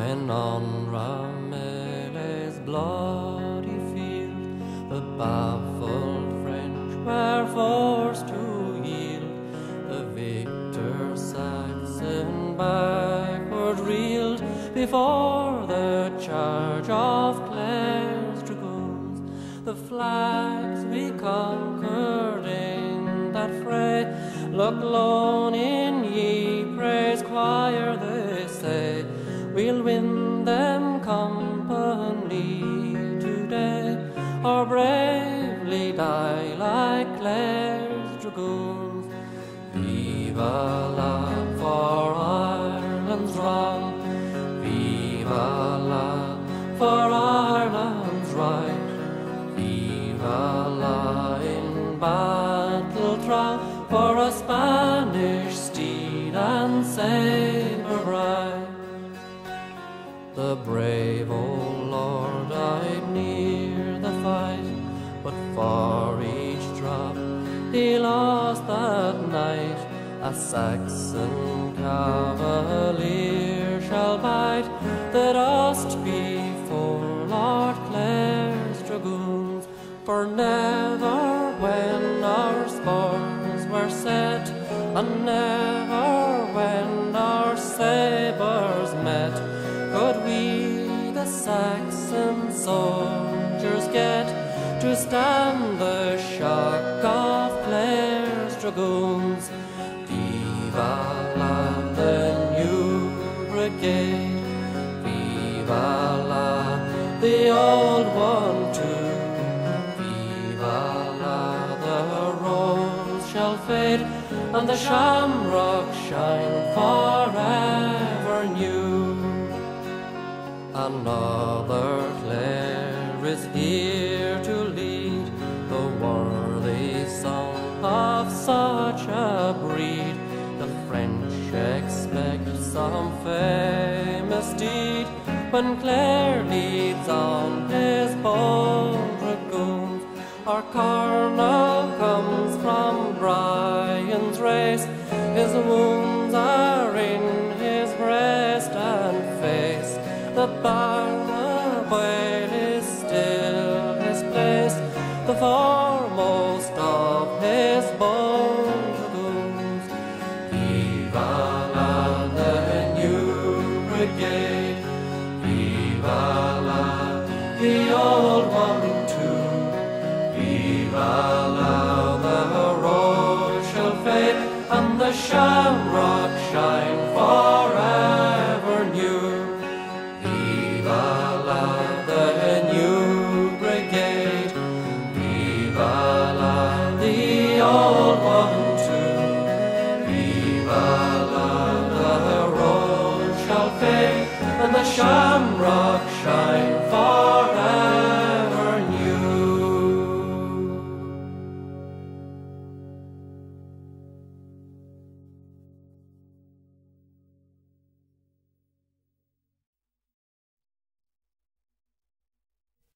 when on Ramillie's bloody field the baffled French were forced to yield. The victor Saxon backward reeled before the charge of Clares Dragoons. The flags we conquered in that fray look lone in Ypres choir, they say. We'll win them company today, or bravely die like Clares Dragoons. Viva la for Ireland's wrong, Viva la for Ireland's right, Viva la in battle throng for a Spanish steed and sabre bride. The brave old lord died near the fight, but for each drop he lost that night, a Saxon cavalier shall bite the dust before Lord Clare's Dragoons. For never when our spurs were set, and never when our sabres met, could we the Saxon soldiers get to stand the shock of Clare's Dragoons. Viva la the new brigade, Viva la the old one too, Viva la the rose shall fade and the shamrock shine forever new. Another Clare is here to lead the worthy song of such a breed. The French expect some famous deed when Clare leads on his bold dragoons. Our colonel comes from Brian's race, his wounds are in his breast and face. The Barnabale is still his place, the foremost of his bold dragoons. Viva la the new brigade, Viva la the old one too, Viva la the rose shall fade and the shamrock shine forever new. Viva la the new brigade, Viva la the old one too, Viva la the rose shall fade and the shamrock shine